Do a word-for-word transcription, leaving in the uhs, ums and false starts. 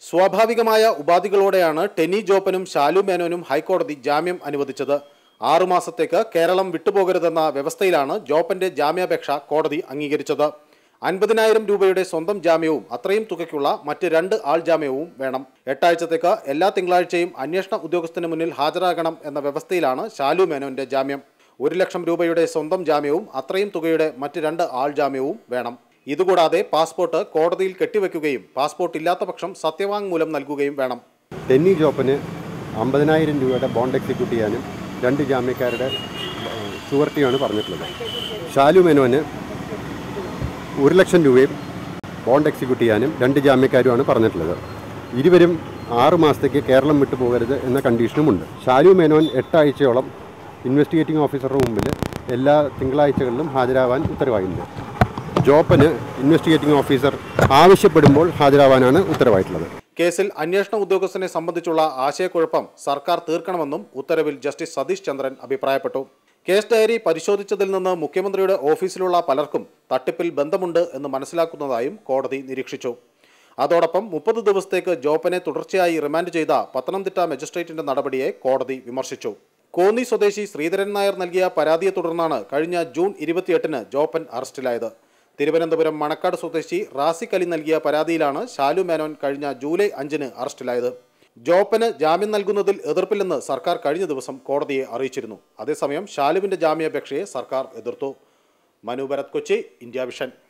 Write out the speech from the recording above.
സ്വാഭാവികമായ ഉപാധികളോടെയാണ് ടെനി ജോപ്പനും ശാലു മേനോനും ഹൈക്കോടതി ജാമ്യം അനുവദിച്ചത്. ആറുമാസത്തേക്ക് കേരളം വിട്ടുപോകരുതെന്ന വ്യവസ്ഥയിലാണ് ജോപ്പന്റെ ജാമ്യാപേക്ഷ കോടതി അംഗീകരിച്ചത്. അൻപതിനായിരം രൂപയുടെ സ്വന്തം ജാമ്യവും അത്രയും തുകയ്ക്കുള്ള മറ്റ് രണ്ട് ആൾ ജാമ്യവും വേണം. എട്ടാഴ്ചത്തേക്ക് എല്ലാ തിങ്കളാഴ്ചയും അന്വേഷണ ഉദ്യോഗസ്ഥന് മുന്നിൽ ഹാജരാകണം എന്ന വ്യവസ്ഥയിലാണ് ശാലു മേനോന്റെ ജാമ്യം. ഒരു ലക്ഷം രൂപയുടെ സ്വന്തം ജാമ്യവും അത്രയും തുകയുടെ മറ്റ് രണ്ട് ആൾ ജാമ്യവും വേണം. ഇതുകൂടാതെ പാസ്പോർട്ട് കോടതിയിൽ കെട്ടിവെക്കുകയും പാസ്പോർട്ട് ഇല്ലാത്ത പക്ഷം സത്യവാങ്മൂലം നൽകുകയും വേണം. ടെന്നി ജോപ്പന് അമ്പതിനായിരം രൂപയുടെ ബോണ്ട് എക്സിക്യൂട്ട് ചെയ്യാനും രണ്ട് ജാമ്യക്കാരുടെ ഷുവർട്ടിയാണ് പറഞ്ഞിട്ടുള്ളത്. ശാലു മേനോന് ഒരു ലക്ഷം രൂപയും ബോണ്ട് എക്സിക്യൂട്ട് ചെയ്യാനും രണ്ട് ജാമ്യക്കാരുമാണ് പറഞ്ഞിട്ടുള്ളത്. ഇരുവരും ആറ് മാസത്തേക്ക് കേരളം വിട്ടു പോകരുത് എന്ന കണ്ടീഷനുമുണ്ട്. ശാലു മേനോൻ എട്ടാഴ്ചയോളം ഇൻവെസ്റ്റിഗേറ്റിംഗ് ഓഫീസറുടെ മുമ്പിൽ എല്ലാ തിങ്കളാഴ്ചകളിലും ഹാജരാവാൻ ഉത്തരവായിട്ടുണ്ട്. ജോപ്പന് ഇൻവെസ്റ്റിഗേറ്റിംഗ് ഓഫീസർ ആവശ്യപ്പെടുമ്പോൾ ഹാജരാവാനാണ് ഉത്തരവായിട്ടുള്ളത്. കേസിൽ അന്വേഷണ ഉദ്യോഗസ്ഥനെ സംബന്ധിച്ചുള്ള ആശയക്കുഴപ്പം സർക്കാർ തീർക്കണമെന്നും ഉത്തരവിൽ ജസ്റ്റിസ് സതീഷ് ചന്ദ്രൻ അഭിപ്രായപ്പെട്ടു. കേസ് ഡയറി പരിശോധിച്ചതിൽ നിന്ന് മുഖ്യമന്ത്രിയുടെ ഓഫീസിലുള്ള പലർക്കും തട്ടിപ്പിൽ ബന്ധമുണ്ട് എന്ന് മനസ്സിലാക്കുന്നതായും കോടതി നിരീക്ഷിച്ചു. അതോടൊപ്പം മുപ്പത് ദിവസത്തേക്ക് ജോപ്പനെ തുടർച്ചയായി റിമാൻഡ് ചെയ്ത പത്തനംതിട്ട മജിസ്ട്രേറ്റിന്റെ നടപടിയെ കോടതി വിമർശിച്ചു. കോന്നി സ്വദേശി ശ്രീധരൻ നായർ നൽകിയ പരാതിയെ തുടർന്നാണ് കഴിഞ്ഞ ജൂൺ ഇരുപത്തിയെട്ടിന് ജോപ്പൻ അറസ്റ്റിലായത്. തിരുവനന്തപുരം മണക്കാട് സ്വദേശി റാസിക് അലി നൽകിയ പരാതിയിലാണ് ശാലു മേനോൻ കഴിഞ്ഞ ജൂലൈ അഞ്ചിന് അറസ്റ്റിലായത്. ജോപ്പന് ജാമ്യം നൽകുന്നതിൽ എതിർപ്പില്ലെന്ന് സർക്കാർ കഴിഞ്ഞ ദിവസം കോടതിയെ അറിയിച്ചിരുന്നു. അതേസമയം ശാലുവിന്റെ ജാമ്യാപേക്ഷയെ സർക്കാർ എതിർത്തു. Manu Bharath, Kochi, India vision.